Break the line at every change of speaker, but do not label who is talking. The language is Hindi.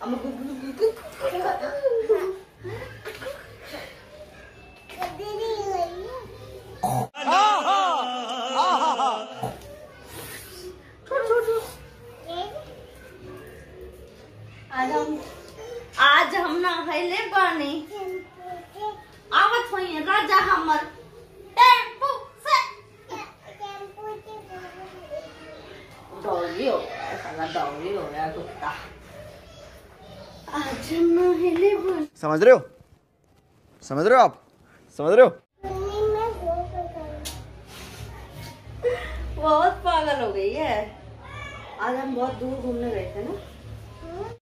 आज हम ना खैले बानी आवत होई राजा हमर टेम्पू से डॉली हो गया, साला डॉली हो गया कुत्ता। आज हम ना खैले बानी।
समझ रहे हो? समझ रहे हो आप? समझ रहे हो?
बहुत पागल हो गई है। आज हम बहुत दूर घूमने गए थे ना।